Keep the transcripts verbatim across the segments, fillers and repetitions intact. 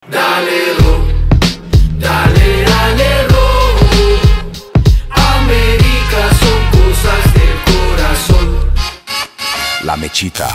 Dale ro, dale, dale ro. América son cosas del corazón. La Mechita.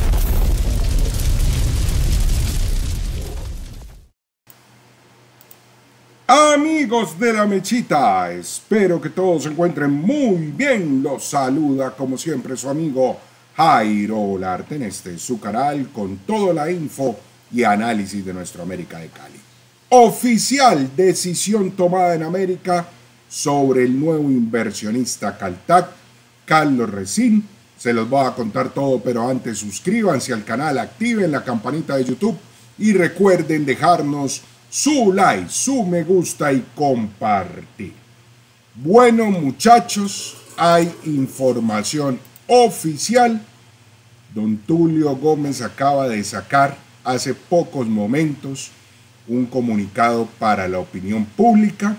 Amigos de La Mechita, espero que todos se encuentren muy bien. Los saluda como siempre su amigo Jairo Larte en este su canal con toda la info y análisis de nuestro América de Cali. Oficial decisión tomada en América sobre el nuevo inversionista Caltac, Carlos Resín. Se los voy a contar todo, pero antes suscríbanse al canal, activen la campanita de YouTube y recuerden dejarnos su like, su me gusta y compartir. Bueno, muchachos, hay información oficial. Don Tulio Gómez acaba de sacar hace pocos momentos un comunicado para la opinión pública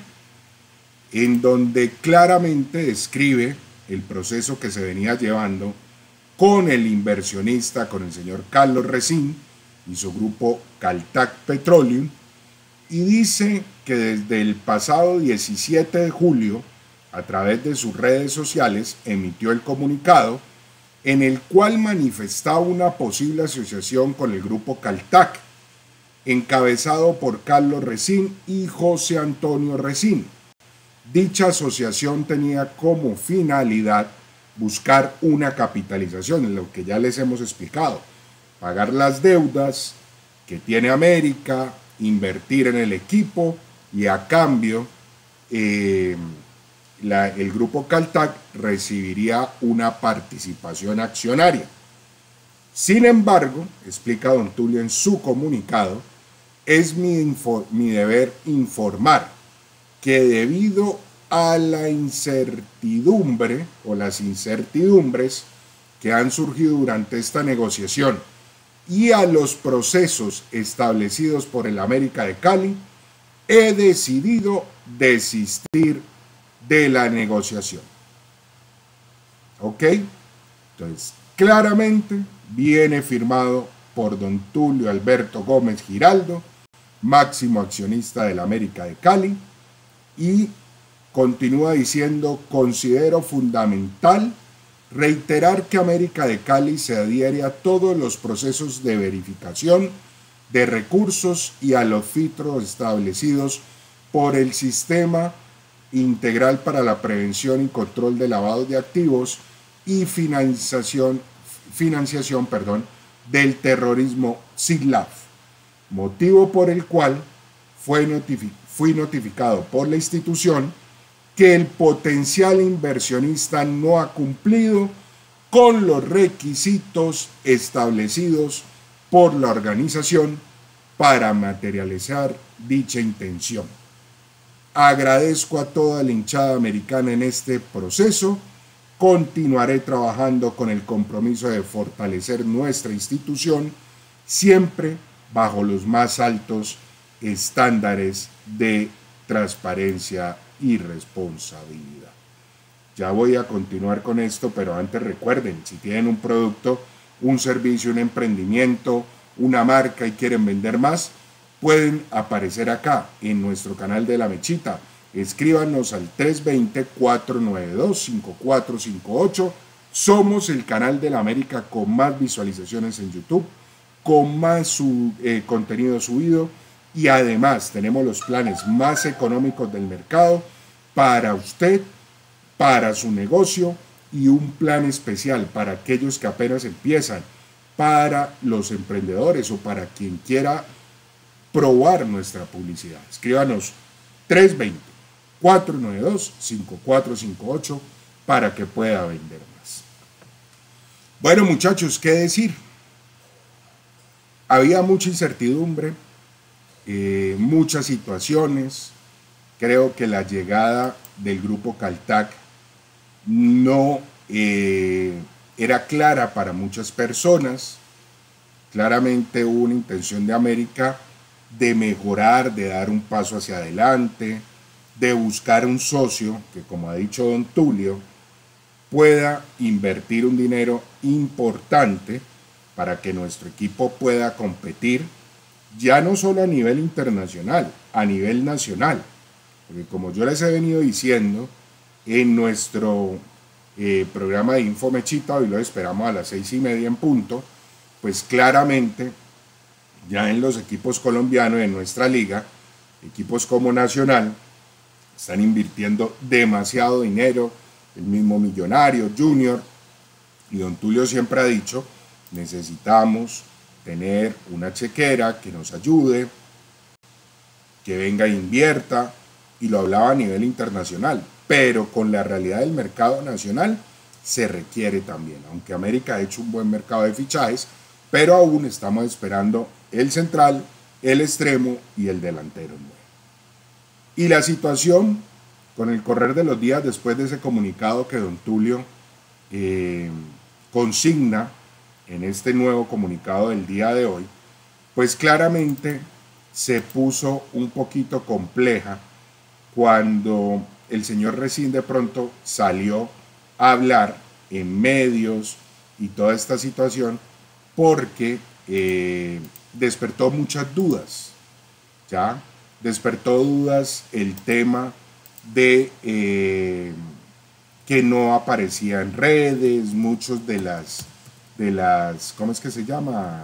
en donde claramente describe el proceso que se venía llevando con el inversionista, con el señor Carlos Resín y su grupo Caltac Petroleum, y dice que desde el pasado diecisiete de julio, a través de sus redes sociales, emitió el comunicado en el cual manifestaba una posible asociación con el grupo Caltac, encabezado por Carlos Resín y José Antonio Resín. Dicha asociación tenía como finalidad buscar una capitalización, en lo que ya les hemos explicado, pagar las deudas que tiene América, invertir en el equipo y a cambio eh, la, el grupo Caltac recibiría una participación accionaria. Sin embargo, explica don Tulio en su comunicado, es mi, mi deber informar que debido a la incertidumbre o las incertidumbres que han surgido durante esta negociación y a los procesos establecidos por el América de Cali, he decidido desistir de la negociación. ¿Ok? Entonces, claramente viene firmado por don Tulio Alberto Gómez Giraldo, máximo accionista del América de Cali, y continúa diciendo: considero fundamental reiterar que América de Cali se adhiere a todos los procesos de verificación de recursos y a los filtros establecidos por el Sistema Integral para la Prevención y Control de Lavado de Activos y Financiación, financiación perdón, del Terrorismo SIGLAF, motivo por el cual fue notific- fui notificado por la institución que el potencial inversionista no ha cumplido con los requisitos establecidos por la organización para materializar dicha intención. Agradezco a toda la hinchada americana en este proceso. Continuaré trabajando con el compromiso de fortalecer nuestra institución, siempre bajo los más altos estándares de transparencia y responsabilidad. Ya voy a continuar con esto, pero antes recuerden, si tienen un producto, un servicio, un emprendimiento, una marca y quieren vender más, pueden aparecer acá en nuestro canal de La Mechita. Escríbanos al tres dos cero, cuatro nueve dos, cinco cuatro cinco ocho. Somos el canal de la América con más visualizaciones en YouTube, con más su, eh, contenido subido, y además tenemos los planes más económicos del mercado para usted, para su negocio, y un plan especial para aquellos que apenas empiezan, para los emprendedores o para quien quiera probar nuestra publicidad. Escríbanos tres dos cero, cuatro nueve dos, cinco cuatro cinco ocho para que pueda vender más. Bueno, muchachos, ¿qué decir? Había mucha incertidumbre, eh, muchas situaciones. Creo que la llegada del grupo Caltac no eh, era clara para muchas personas. Claramente hubo una intención de América de mejorar, de dar un paso hacia adelante, de buscar un socio que, como ha dicho don Tulio, pueda invertir un dinero importante para que nuestro equipo pueda competir ya no solo a nivel internacional, a nivel nacional. Porque como yo les he venido diciendo, en nuestro eh, programa de Info Mechita, hoy lo esperamos a las seis y media en punto, pues claramente ya en los equipos colombianos de nuestra liga, equipos como Nacional, están invirtiendo demasiado dinero, el mismo Millonario, Junior, y don Tulio siempre ha dicho, necesitamos tener una chequera que nos ayude, que venga e invierta, y lo hablaba a nivel internacional, pero con la realidad del mercado nacional se requiere también, aunque América ha hecho un buen mercado de fichajes, pero aún estamos esperando el central, el extremo y el delantero nuevo. Y la situación, con el correr de los días después de ese comunicado que don Tulio eh, consigna en este nuevo comunicado del día de hoy, pues claramente se puso un poquito compleja cuando el señor Resín de pronto salió a hablar en medios y toda esta situación, porque eh, despertó muchas dudas, ¿ya? Despertó dudas el tema de eh, que no aparecía en redes, muchos de las, de las, ¿cómo es que se llama?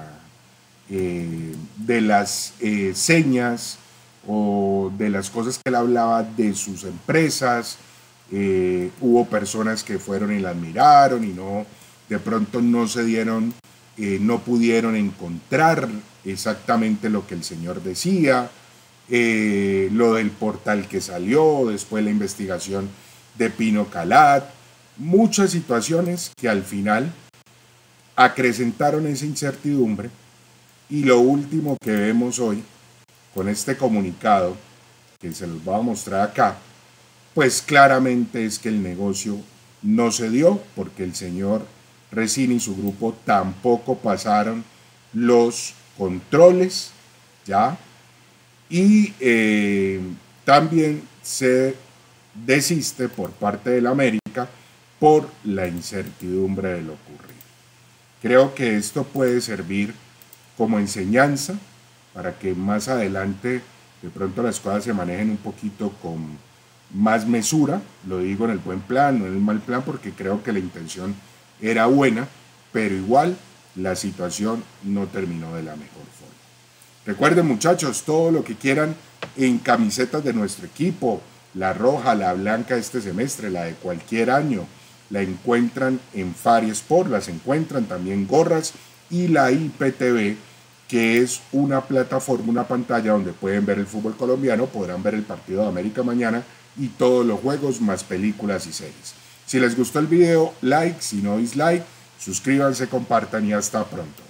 Eh, de las eh, señas o de las cosas que él hablaba de sus empresas. Eh, hubo personas que fueron y la admiraron y no, de pronto no se dieron, eh, no pudieron encontrar exactamente lo que el señor decía. Eh, lo del portal que salió, después la investigación de Pino Calat, muchas situaciones que al final acrecentaron esa incertidumbre, y lo último que vemos hoy con este comunicado que se los voy a mostrar acá, pues claramente es que el negocio no se dio, porque el señor Resín y su grupo tampoco pasaron los controles, ¿ya? Y eh, también se desiste por parte de la América por la incertidumbre de lo ocurrido. Creo que esto puede servir como enseñanza para que más adelante de pronto las cosas se manejen un poquito con más mesura. Lo digo en el buen plan, no en el mal plan, porque creo que la intención era buena, pero igual la situación no terminó de la mejor forma. Recuerden, muchachos, todo lo que quieran en camisetas de nuestro equipo, la roja, la blanca este semestre, la de cualquier año, la encuentran en Fari Sport, las encuentran también gorras y la I P T V, que es una plataforma, una pantalla donde pueden ver el fútbol colombiano, podrán ver el partido de América mañana y todos los juegos, más películas y series. Si les gustó el video, like, si no dislike, suscríbanse, compartan y hasta pronto.